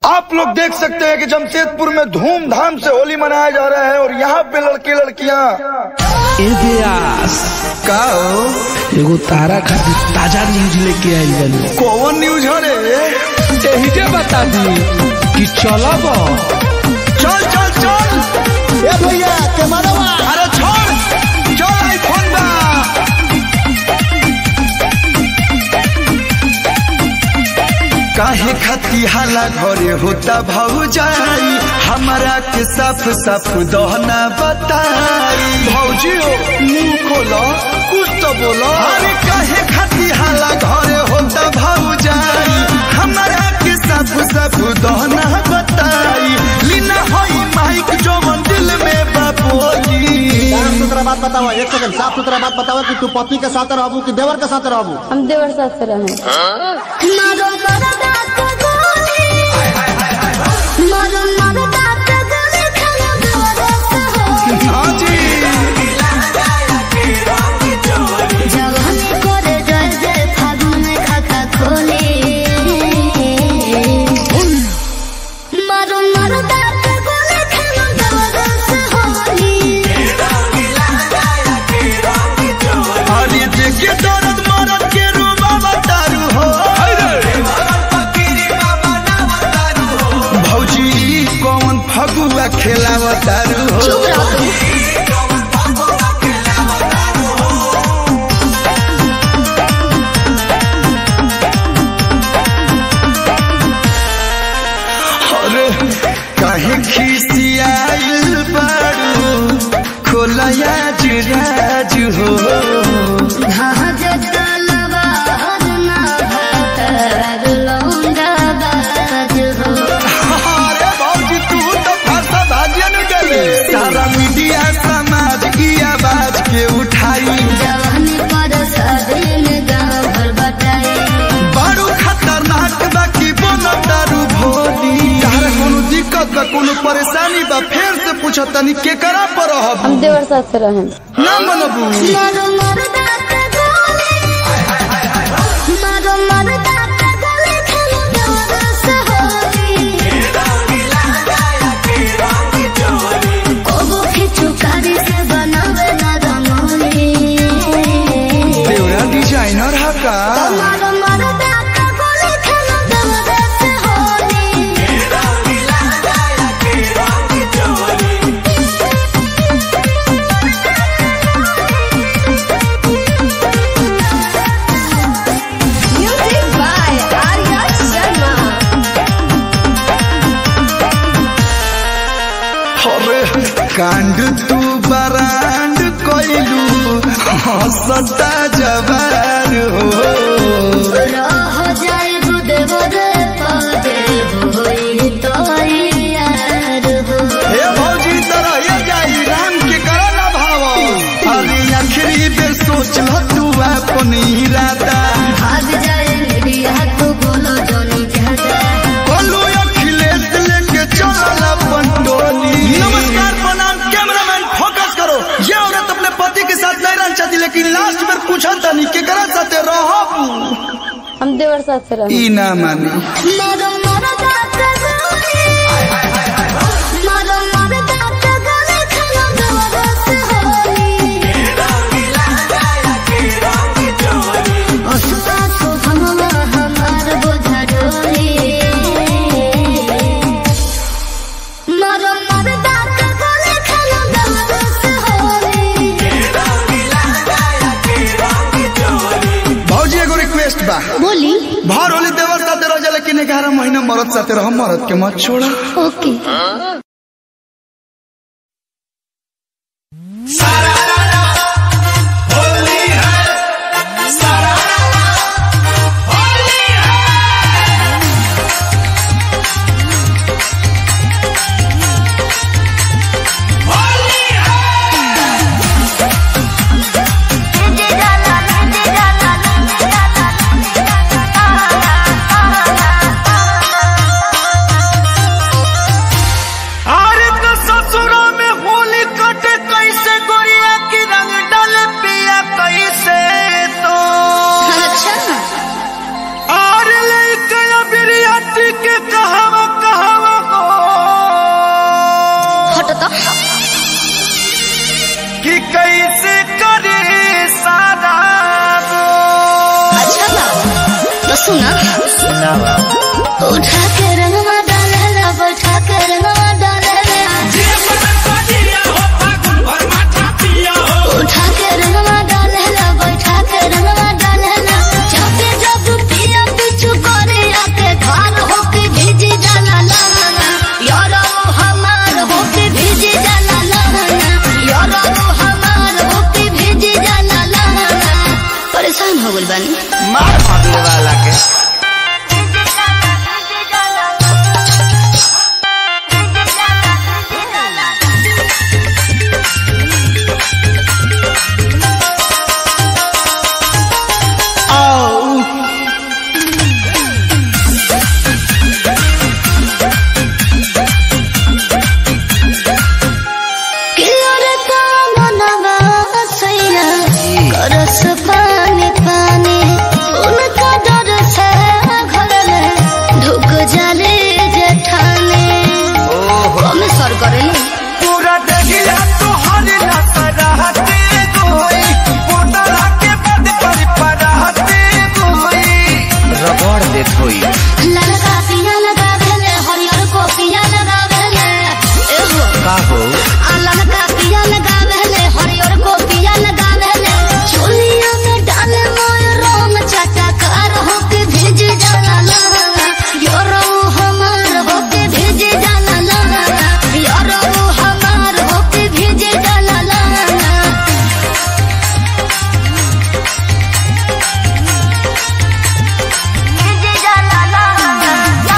आप लोग देख सकते हैं कि जमशेदपुर में धूमधाम से होली मनाया जा रहा है और यहाँ पे लड़के लड़कियाँ का एगो तारा खातिर ताजा न्यूज लेके आइल बानी। कौन न्यूज है रे? यही के बता दी कि चलब। चल चल चल ए भैया के मारवा अरे छोड़ चल आईफोन बा। काहे खाती हाला घरे होता भौजाई हमारा के साफ साफ दहना बताई। भौजी हो मुंह खोलो कुछ तो बोलो। अरे काहे खाती हाला घरे होता भौजाई हमारा के साफ साफ दहना बताई। लीना होई माइक जो दिल में बापोली। साफ सुथरा बात बताओ, एक सेकंड साफ सुथरा बात बताओ कि तू पति के साथ रहबू कि देवर के साथ रहबू? हम देवर साथ से रहे। फगुआ खेलावतारू हो। अरे काहे खिसियाइल बारू खोलया जुराज हो। सारा मीडिया समाज की आवाज के उठाई बड़ू खतरनाक बाकी बोलो दारू भोली। तारे कोनो दिक्कत बा कोनो परेशानी बा फिर से पूछो तनी के करा पर रहब? हम देवर साथ से रहे। ना मनबू डिजाइनर है का? कांड तू बरांड कोइलू हंसता जवान हो। भौजी तरह ये जाई राम के करो ना भाव। अरे आखिरी बेर सोच लो तू अपन इरादा। बोलो अखिलेश लेके चल अपन टोली। नमस्कार प्रणाम कैमरामैन फोकस करो। ये औरत अपने पति के साथ नहीं रहना चाहती लेकिन लास्ट में पूछा था नहीं के करा साथे रहबू? हम देवर साथ से रहे। ई ना माने बा। बोली भर होली देवर साथे रह जा लेकिन 11 महीना मरद साथे रह। मरद के मत छोड़ा। ओके। सुना उठा के रंगवा डालेला बैठा के रंगवा डालेला उठा के रंगवा डालेला बैठा के रंगवा डालेला जब जब पिया पिछु करे आके घर होके भेजी जाला लाना यारो हमार होके भेजी जाला लाना यारो हमार होके भेजी जाला लाना परेशान हो गइल बानी मार भागले वाला के करस पानी पानी उनका डर से घर में ढुक जाले जेठाने हमें सर करे पूरा दहिया तो हर नसराते गोई पोतला के बद पर पराते गोई रगड़ देत होई ललका पिया लगा भेले हरियर को पिया लगा भेले एहो का हो ललका पिया लगा भेले हरियर को पिया लगा भेले चोलिया में डाले मोय रोम चटकार होके भेज जाला लाना यारो हमार होके भेज जाला लाना यारो हमार होके भेज जाला लाना भेज जाला लाना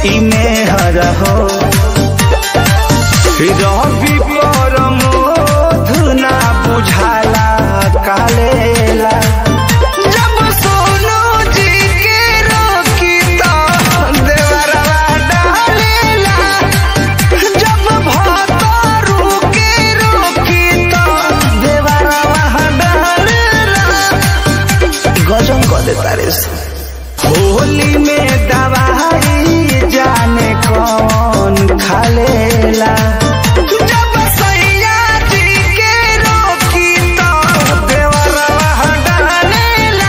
इमे हर हो रवि पर मोधुना बुझाला कालेला जब सोनू जी के रोकी तो देवरवा डालेला जब भातारू के रोकी तो देवरवा डालेला गजन कर देता रे होली में दवाई जाने कौन खालेला जब सैया जी के रोकी तो देवरवा डालेला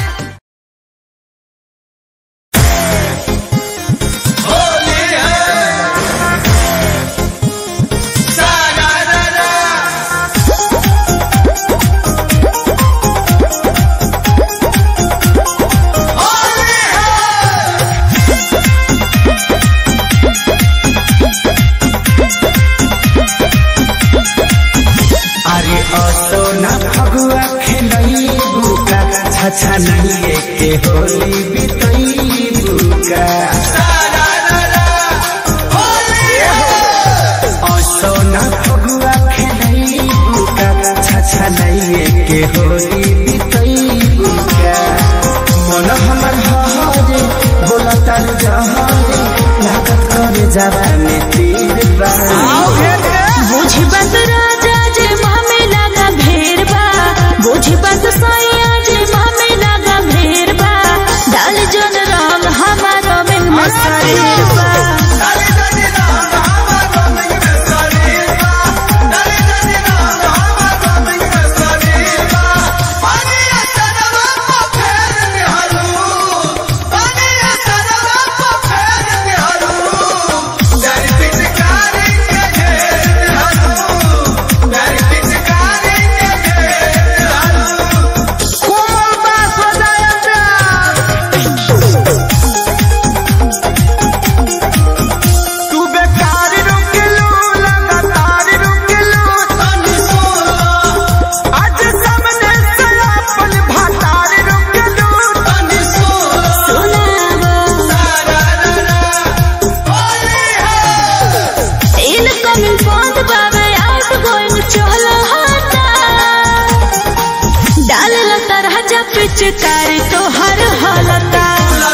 होली है सारा अरे असोना फगुआ खेलई बुका छछा नहीं के होली बितई बुका असोना फगुआ खेलई बुका छछा नहीं के होली बितई बुका मन हमर हरे बोला तार जहारे लागत करे जावा में तीर बा बुझी बात राजा जे मामे लगा भेड़बा बुझी बात सैया जे मामे लगा भेड़बा डाल जन रंग हमारा में मसरेबा पिचकारी तो हर हालता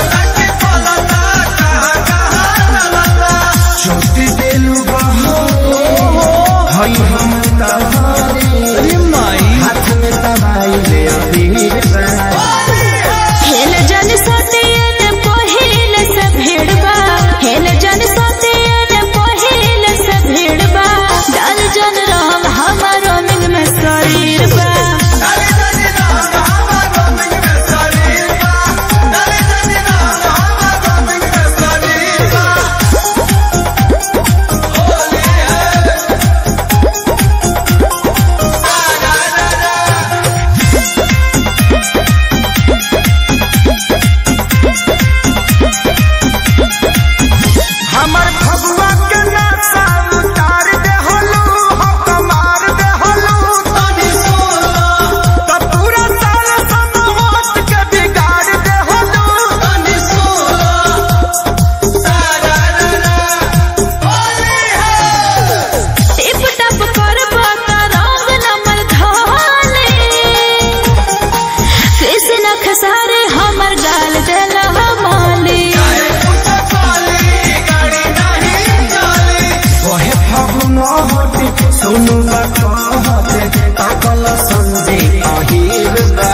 छोटी बेलू बहो हई हम तहारे हाथ में तबाई ले अबीर हेल जन सतियन पहिल से भेड़बा हेल जन सतियन पहिल से भेड़बा डाल जन राम हमारो मिल में शरीर बा सोनू कहते पागल संजे अहीर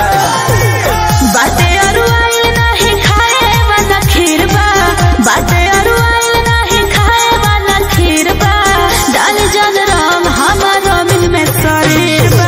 बाते अरुआइल नाही खाए वाला खीर बा बाते अरुआइल नाही खाए वाला खीर बा डाल जन राम हमारा मिल में शरीर बा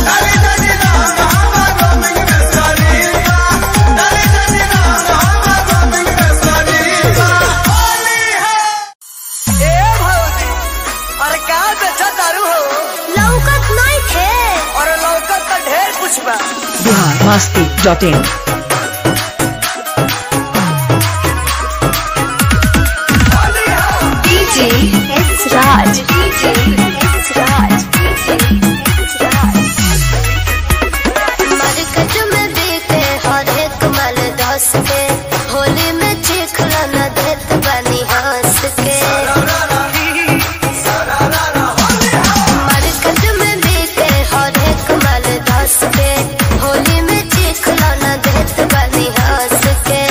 biharmasti.in मरकज में बीते हर एक मल दस के होली में चिखला न देत बनी हम के मार्केट में बिके हर एक माल 10 के होली में चिखला न देत बनी हंस के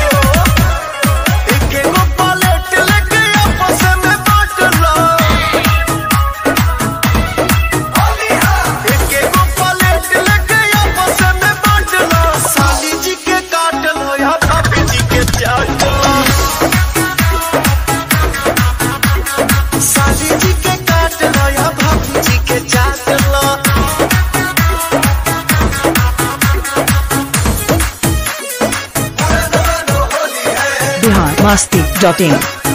एकेगो पलेट लेके आपस में बांट लो एकेगो पलेट लेके आपस में बांट लो साली जी के काट लो या भाभी जी के चाट लो साली जी के काट लो या भाभी जी के चाट लो biharmasti.in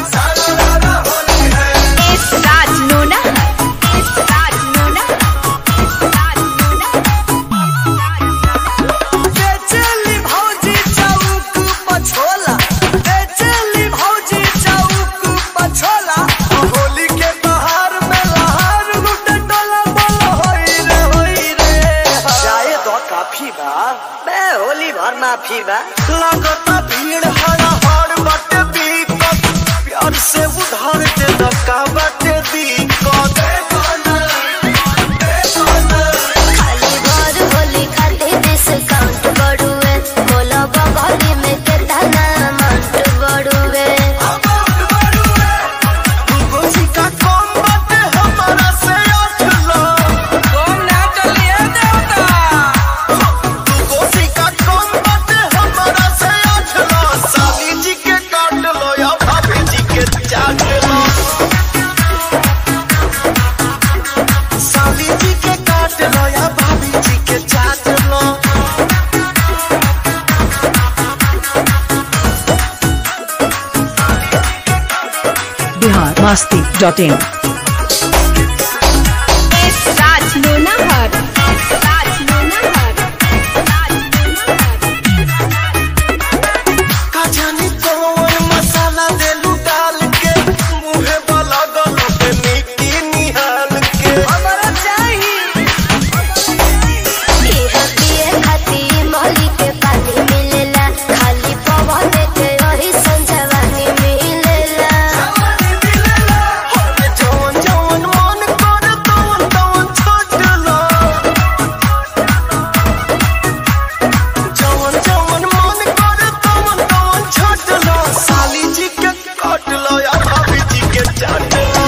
बेचैली भौजी चौक पछोला बेचैली भौजी चौक पछोला होली के बहार में लहार लुटे डोला बोलो होई रे जाए तो काफी बा बे होली भर माफी बा लगता भीड़ हड़ा हड़ बाटे बीकत प्यार से उधार दे धक्का बाटे बीकत खाली भर होली खाली डिस्काउंट बढ़ुए बोलो बगली में कितना अमाउंट बढ़ुए गोसी का कम बाटे हमारा से 8 लाख कम ना चलिए देवता गोसी का कम बाटे हमारा से 8 लाख साली जी के काट लो या भाभी जी के चाट लो साली जी के काट लो या भाभी जी के चाट लो biharmasti.in का जानी कौन मसाला देलू डाल के मुहे वाला गलो पे मिट्टी निहाल के हमरा चाहिए पिए खाती मोली के पानी मिलेला खाली पवन के वही संजवानी मिलेला जवन जवन मन कर तवन तवन छोट लो जवन जवन मन कर तवन तवन छोट लो साली जी के काट लो या भाभी जी के चाट लो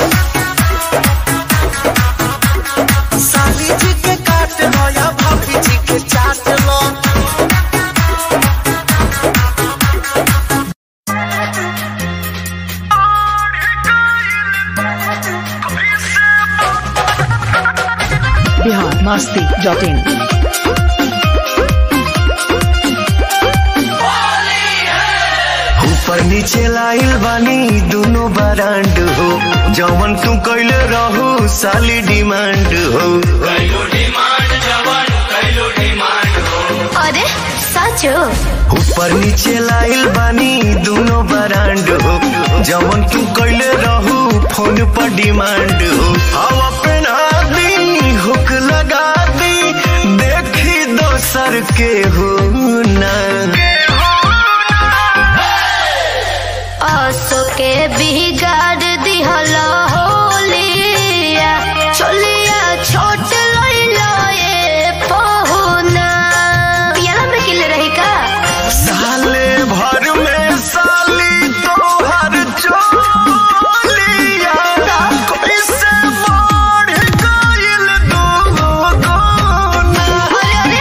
साली जी के काट लो या भाभी जी के चाट लो biharmasti.in ऊपर नीचे लाइल बानी दोनों बरांड हो जवन तू कैले रहू साली डिमांड हो अरे सचो ऊपर नीचे लाइल बानी दोनों बरांड हो जवन तू कैले रहू फोन पर डिमांड हो हवा पहना दी हुक लगा दी देखी दोसर के हो ना आसो के बिगाड़ दिहला होलिया छोलिया छोट लइला ए पहुना पियाला में किले रही का साले भर में साली तोहर चोलिया कैसे बढ़ गइल दो गुना अरे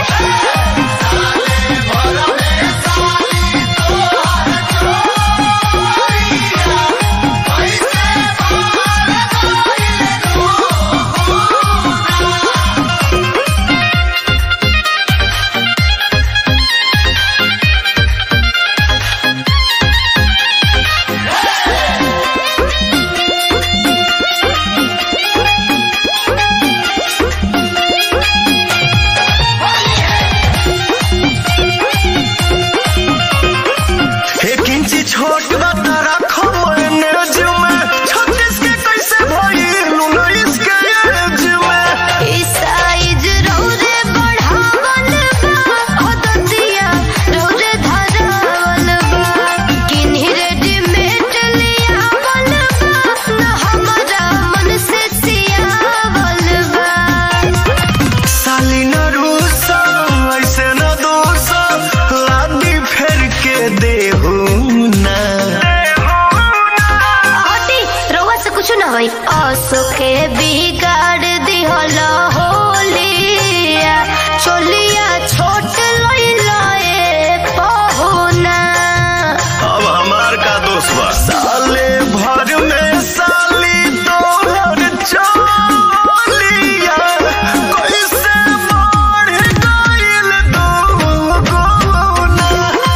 होई आसो के बिगाड़ दिहला होलिया चोलिया छोट लइला ए पहुना। अब हमार का दोस्त बा साले भर में साली तोहर चोलिया कैसे बढ़ गइल दुगुना।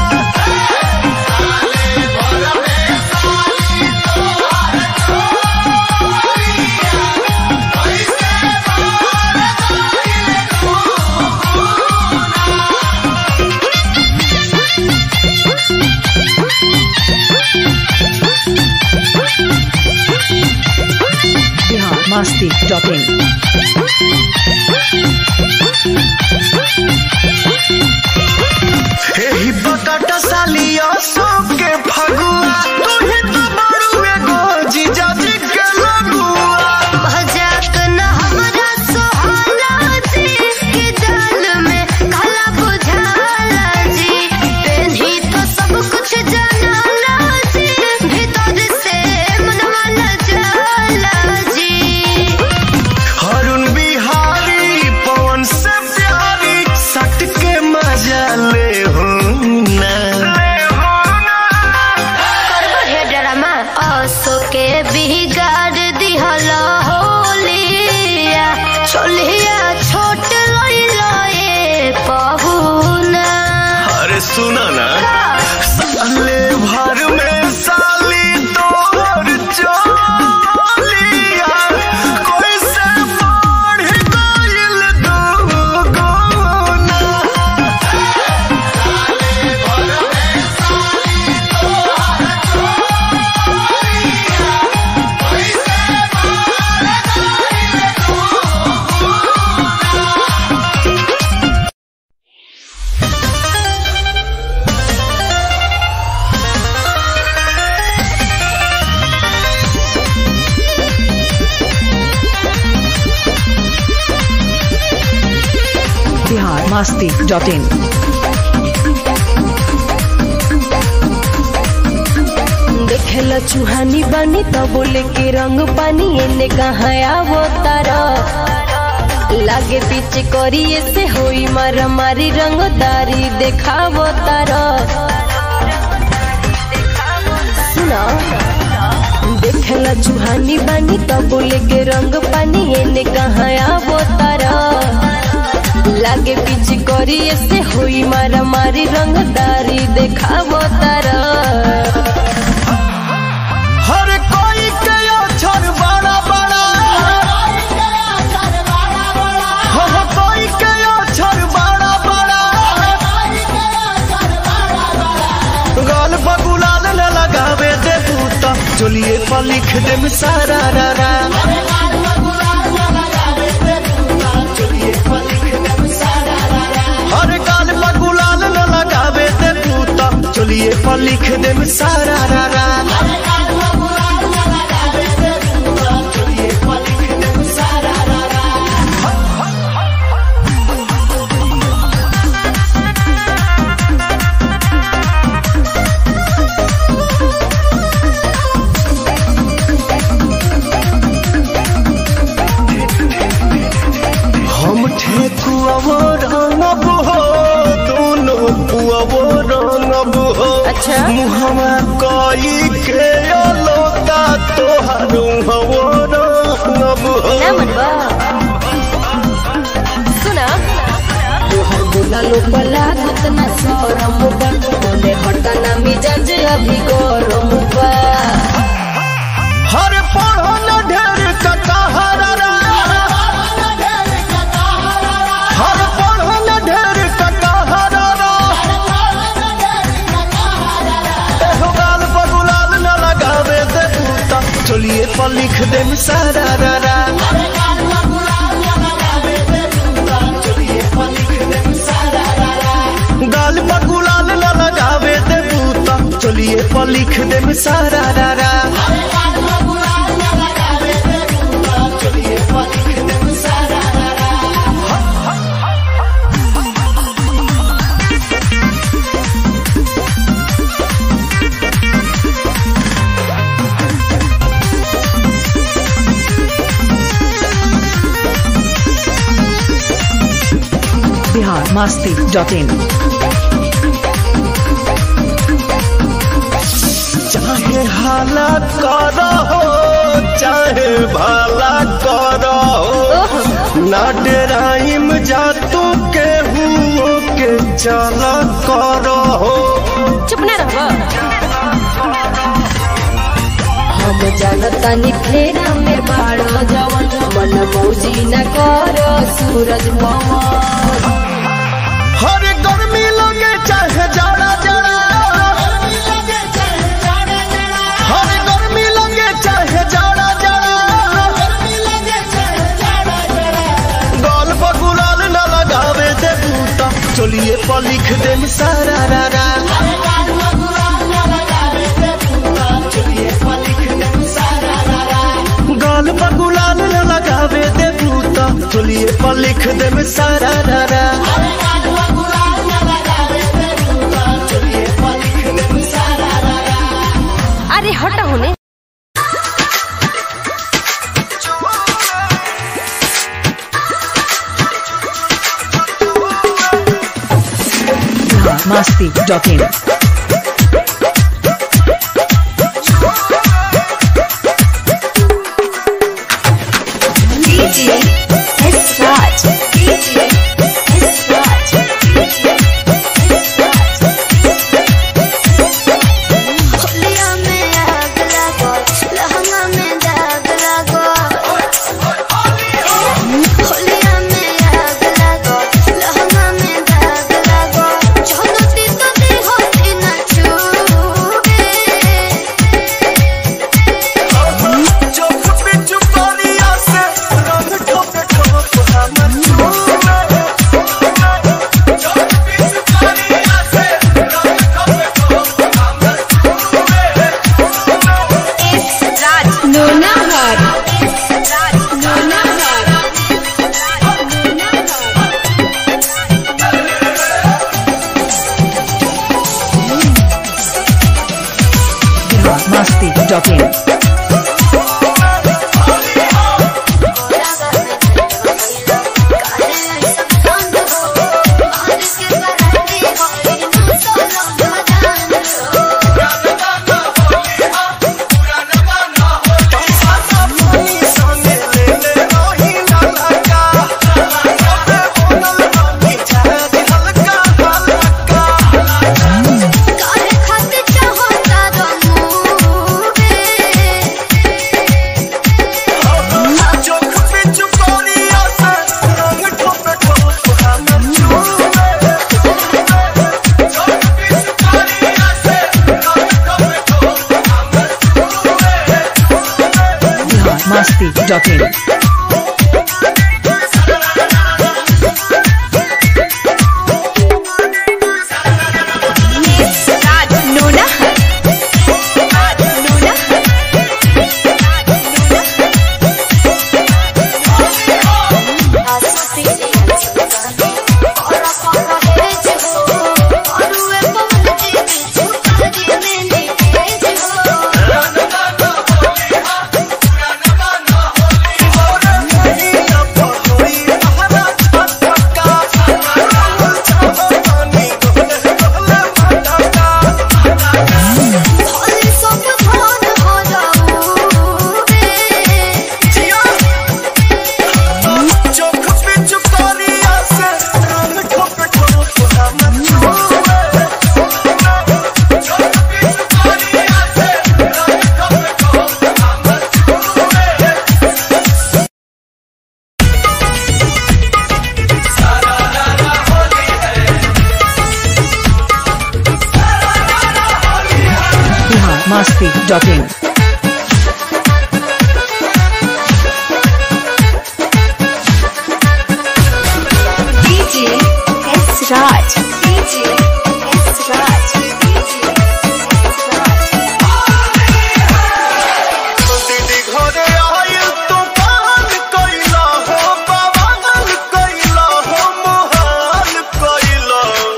biharmasti.in एही बकट सालिया सबके फगुआ तू ही तो बड़ू एगो जीजा जी के लगुआ। मजाक न हमरा सोहाला जी के दाल में काला बुझाला जी पेन्ही तो सब कुछ जानाला जी भीतर से मनवा न जाला जी। हरुण बिहारी पवन से प्यारी सट के मजा ले हो ना। करबो हे ड्रामा आसो के बिगाड़ दिहला होलिया चोलिया छोट लइला ए पहुना। अरे सुना ना साले भर में साली तोहर चोलिया कैसे बढ़ गइल दुगुना। biharmasti.in देखेला चूहानी बनी तो बोले के रंग पानी एने कहाँ आवो तारा लागे पीछे करिए से होई मारा मारी रंगदारी देखावो तारा। सुना देखेला चूहानी बनी तो बोले के रंग पानी एने कहाँ आवो तारा लागे पीछे करिए से होई मारा मारी रंगदारी देखावो तारा। हर कोई के अक्षर बड़ा बड़ा हर कोई के अक्षर बड़ा बड़ा गाल बगुलाल न लगावे दे बूता चलिए पर लिख दे सारा रा। हर गाल बगुलाल न लगावे दे बूता चलिए पर लिख दे सारा रा। हम ठेकुआ रंगब हो दोनों पुआवो रंगब हो। अच्छा मुहवा कई के अलोता तोहार हवो रंगब हो। ना मनवा सुना तोहर बोला लो बला कितना शरम बा बोले हटा ना मिजाज अभी गरम बा। हर पढ़ो न ढेर कटहरा हर पढ़ो न ढेर कटहरा एहो गाल बगुलाल न लगावे दे बूता चलिए पर लिख दे सारा रा। गाल बगुलाल न लगावे दे बूता चलिए पर लिख दे सारा रा। biharmasti.in चाहे हाला करो चाहे भाला करो ना डराइम जा तू के हुओ के चला करो चुप ना रहो। हम जानता निखेरा में बाड़ो जवन मन मौजी न करो सूरज पवन। हर गर्मी लगे चाहे जाड़ा जाड़ा हर गर्मी लगे चाहे जाड़ा जाड़ा गाल पर गुलाल न लगावे दे बूटा चलिए पर लिख दे सारा रा रा गाल पर गुलाल न लगावे दे बूटा चलिए पर लिख दे सारा रा रा अरे हटा होने। biharmasti.in biharmasti.in biharmasti.in biharmasti.in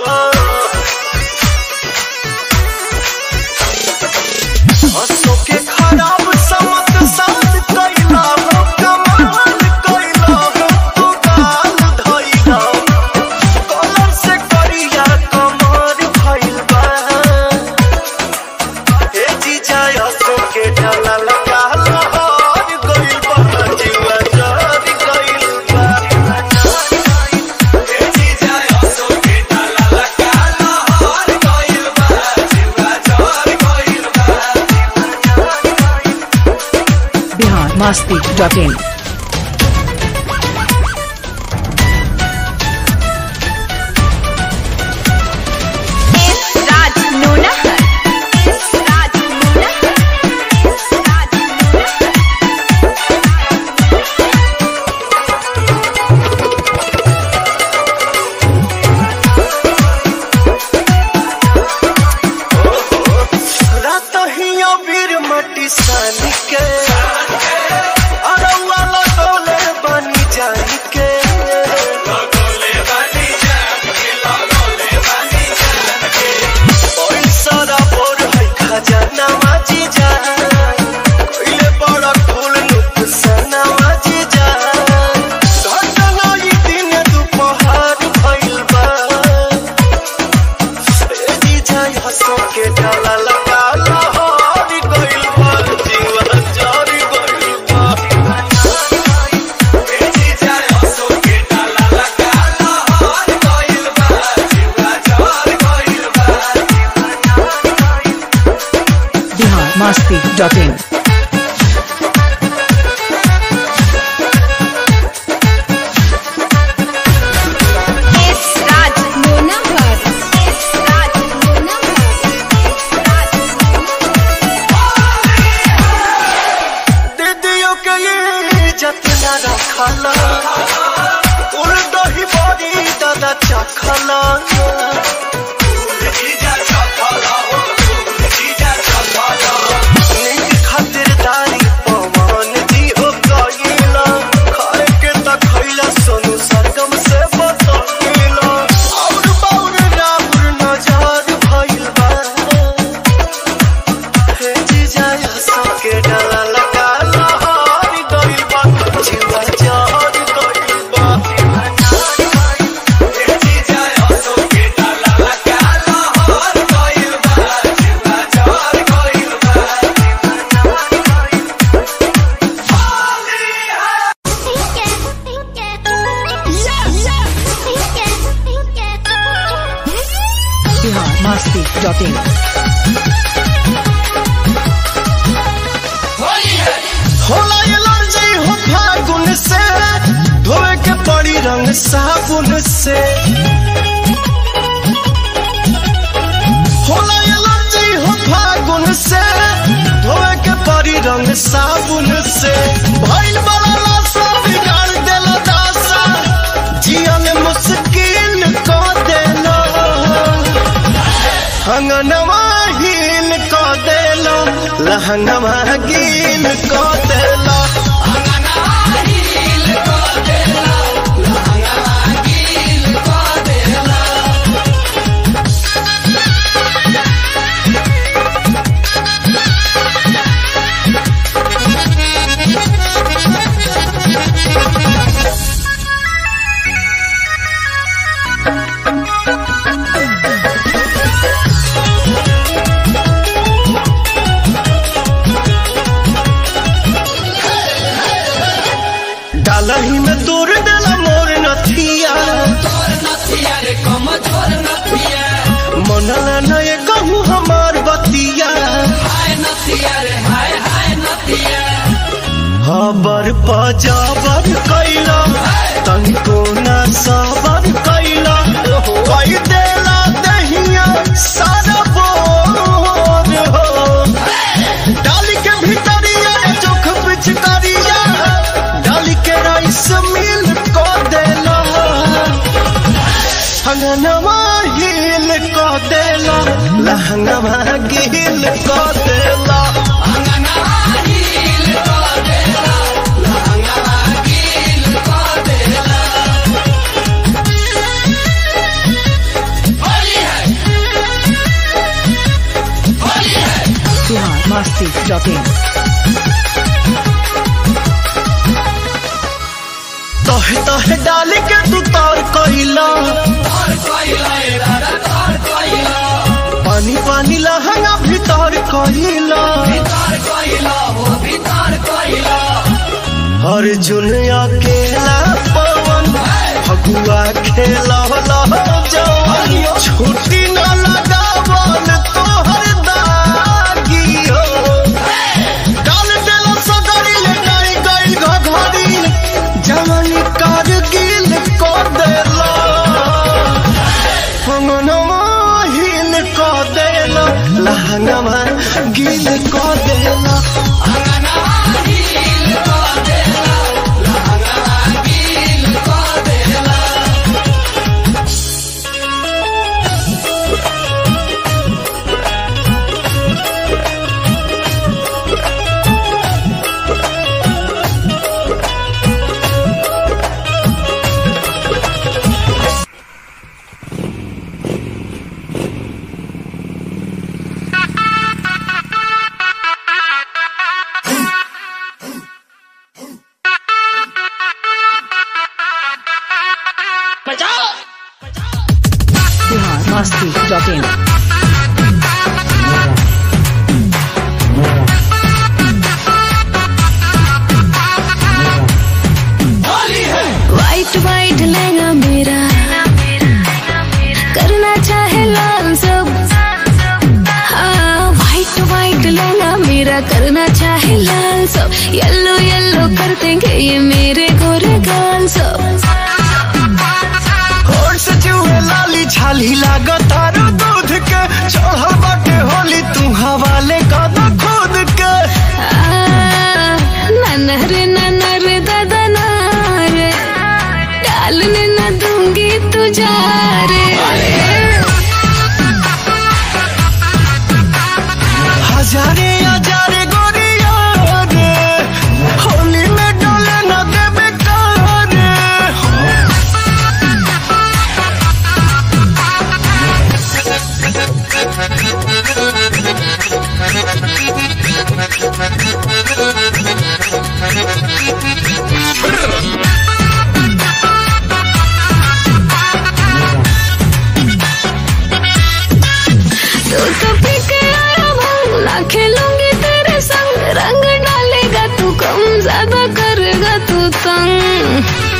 हंसों के biharmasti.in. biharmasti.in. biharmasti.in. होला एलर्जी हो फागुन से, धोए के पड़ी रंग साबुन से। होला एलर्जी हो फागुन से, धोए के पड़ी रंग साबुन से। भइल बड़ा लाशा बिगाड़ देला दासा, जियन मुश्किल क देला। अंगनवा हीन क देला, लहंगवा गीन क देला। डालही में तोड़ देला मोर नथिया, मनला नए कहूँ हमार बतिया। हबर पजाबर कैला, तनिको न सबर कैला। कई देला दहिया सारा बोर हो, डाली के भीतरिया चोख पिचकारिया, डाली के राइस मिल को देला। अंगनवा हिल को देला, लहंगवा गिल को देला। biharmasti.in. तोहे तोहे डाली के तू तार कहिला, पानी पानी लहंगा भीतर कहिला। अर्जुन अकेला पवन, फगुआ खेला जवान। छुट्टी न लगावन तोहर दागी हो, डाल देला सगरी ले डाई अंगनवा गिल को देला biharmasti.in वाइट वाइट लहंगा मेरा करना चाहे लाल सब। हाँ वाइट वाइट लहंगा मेरा करना चाहे लाल सब। येलो येलो कर देंगे ये मेरे गोरे गाल सब। और से चूहे लाली छाली लागो तारो दूध के चढ़ल बाटे होली तू हवाले कदा खुद के। नाना रे दादा ना रे डालने न दूंगी तुझा रे। हजारे हजारे गोरिया रे होली में डोले न देबे कारे। तू तो पी के आया भांग ना खेलूंगी तेरे संग। रंग डालेगा तू कम ज्यादा करेगा तू तंग।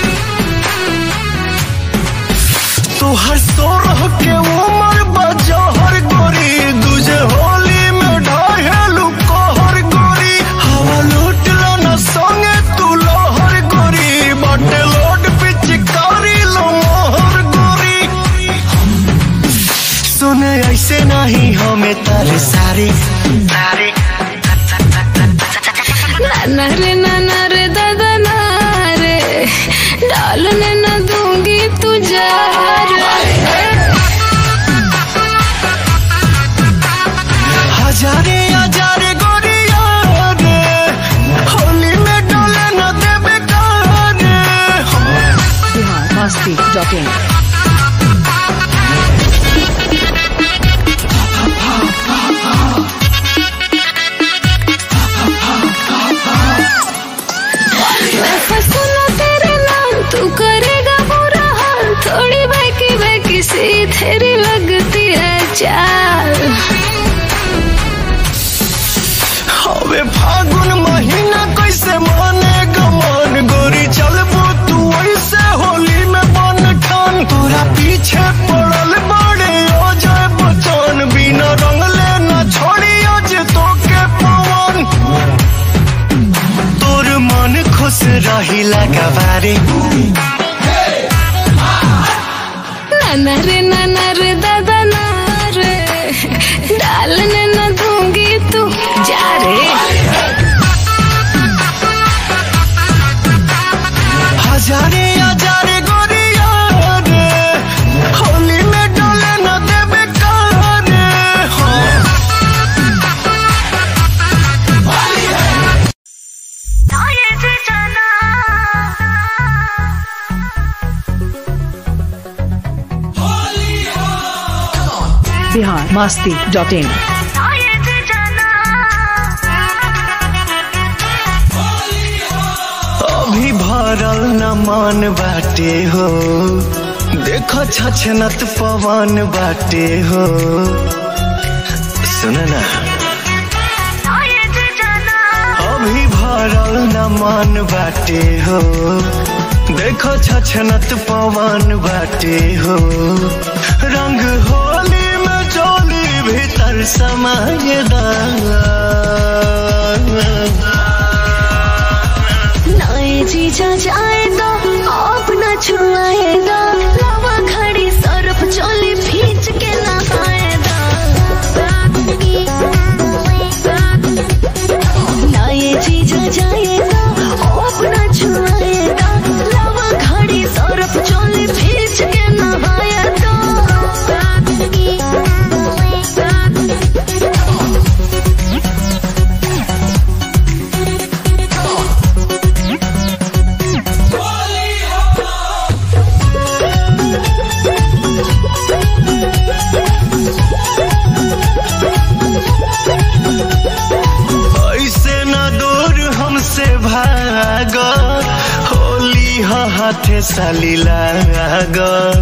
तू हर सो रह के उमर बजा हर गोरी तुझे होली में ढाहेलू कहर गोरी। हवा लूट लो न संगे तू लोहर गोरी बाटे लोड पिचकारी लो मोहर गोरी। सुने ऐसे नहीं हमें तारे सारे नाना रे दादा ना रे डालने न दूंगी तुझा रे। हजारे हजारे गोरिया रे होली में डोले न देबे कारे। biharmasti.in मैं फंसूंगा तेरे नाम तू करेगा बुरा हाल। थोड़ी बहकी सी तेरी लगती है चाल। हवे फागुन महीना कैसे मानेगा मान गोरी चलबो तू ऐसे होली में बन ठान। तोरा पीछे पड़ल बड़े हो जाए बचन बिना रंग लेना छोड़ी आज तो के पवन। तोर मन खुश रही लगा बारे। नाना रे दादा ना रे डालने न दूंगी तू जा रे। हजारे हजारे गोरिया रे होली में डोले न देबे कारे। biharmasti.in अभी भरल न मान बाटे हो देखो छछनत पवन बाटे हो। सुन ना अभी भरल न मान बाटे हो देखो छछनत पवन बाटे हो। रंग होली में चोली भीतर समायदा जीजा जाएगा आप न छुआएगा। लवा खड़ी सरफ चोली भींच के नहाएगा। हाथे साली लाग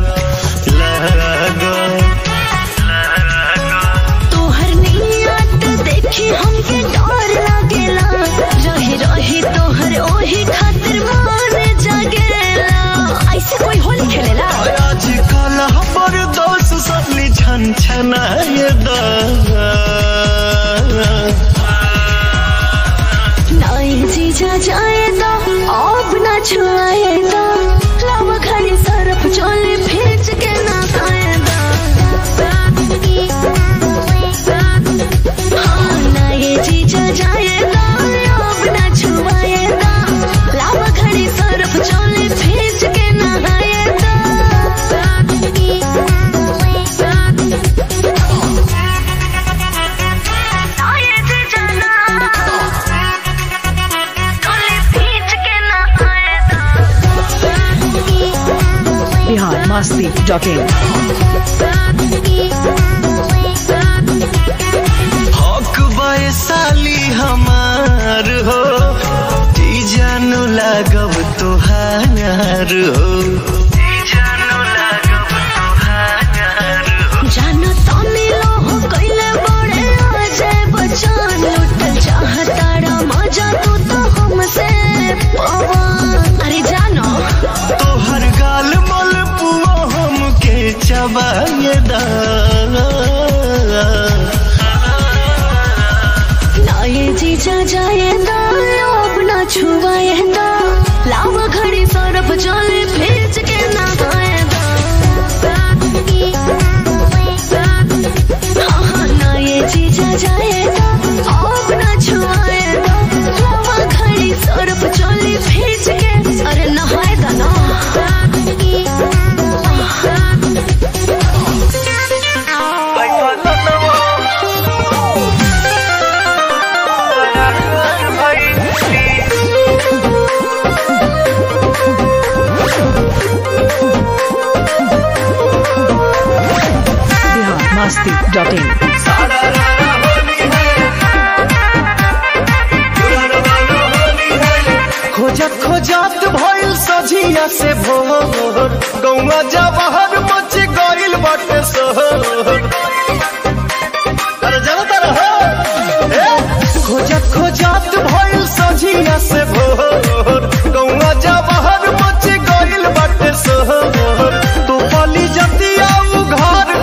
तोहर नियत देखी हमके डर लागेला रही रही तोहर ओही खातिर मन जागेला ऐसे कोई होली खेलेला आजकल हमर दोस्त सबली छन छनाए नाई जीजा जाए तो अब ना छुआए तो लाव घड़ी सरफ चोली भेज के ना खाए हाँ नाई जीजा जाए तो अब ना छुआए तो लाव घड़ी सरफ चोली भेज के ना खाए biharmasti.in हक साली हमार हो जी जानू लागब तोहार हो जानो तनी लोग कइले बड़े अजय बच्चन लुटल चाहताड़ा मजा तू तो हमसे पवन अरे जानो तोहर गाल मल पुआ हमके चबाए दा नाये जीजा जाए दा अब ना छुआए दा लाव घड़ी सरफ चले भेज के ना खाए दा हाँ नाये जीजा जाए दा अब ना छुआए दा लाव घड़ी सरफ चले भेज के अरे नहाए दा ना biharmasti.in खोजत खोजत भइल सझिया से भोर गौवा जवाहर मच गइल बाटे सोहर अरे जानता रहो खोजत खोजत भइल सझिया से भोर गौवा जवाहर मच गइल बाटे सोहर तू पली जतिया उघार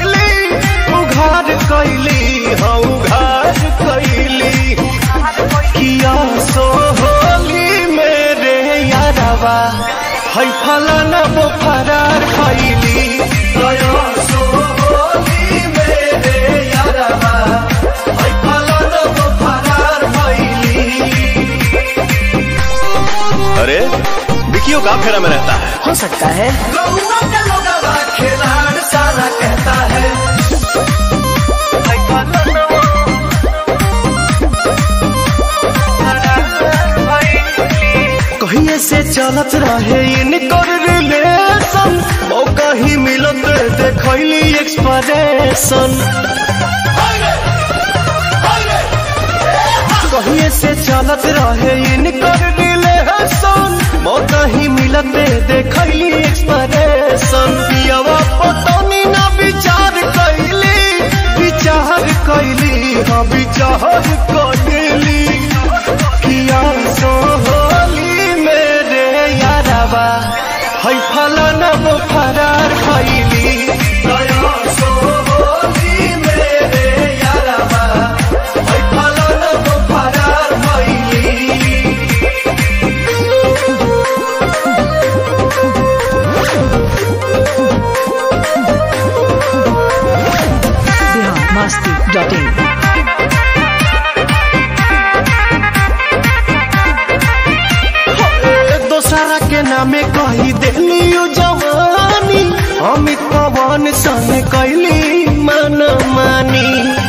कइली हाँ उघार कइली किया सोहली मेरे यारवा है फलाना वो फरार खइली किया सोहली मेरे यारवा है फलाना वो फरार खइली। अरे विकियो का फेरा में रहता है हो सकता है गौवा का लोगवा खिलाड़ सारा कहता है कहीं से चलत रहे इनकर रिलेशन मौका ही मिलत देखली एक्सप्रेशन कहीं से चलत रहे इनकर रिलेशन मौका ही मिलत देखली एक्सप्रेशन पियावा पतनी ना विचार कैली हाँ विचार कैली किया सोहली मेरे यारवा है फलाना वो फरार खइली किया सोहली मेरे यारवा है फलाना वो फरार खइली। biharmasti.in दोसरा के नामे कही देली जवानी अमित पवन संग कैली मन मानी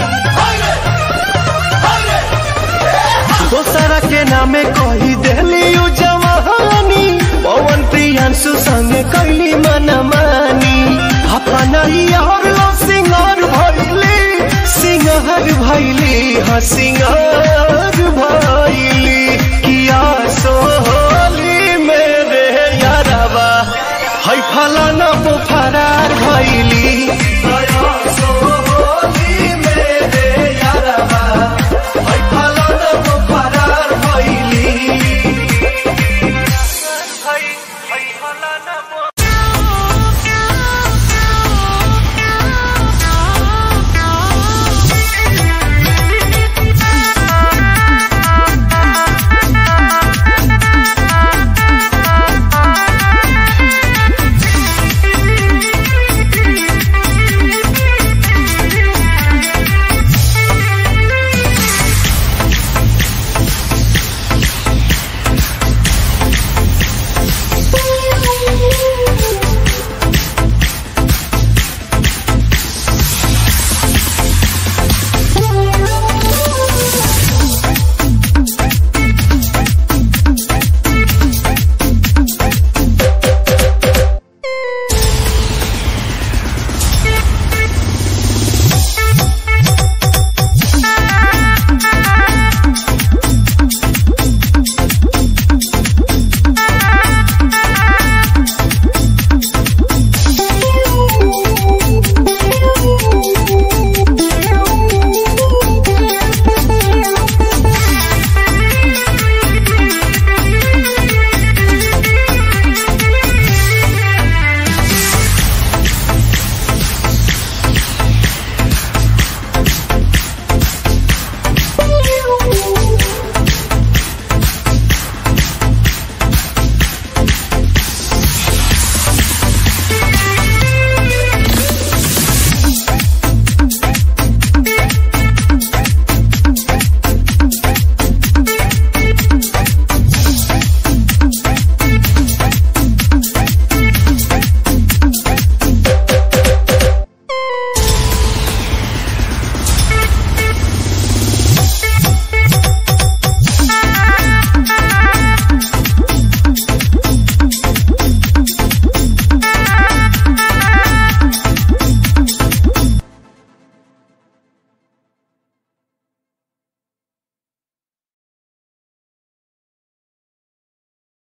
दोसरा के नामे कही देली जवानी पवन प्रियांशु संग कैली मन मानी अपना यार लो सिंगार भैली हाँ सिंगार भैली किया सोहली मेरे यार दया सो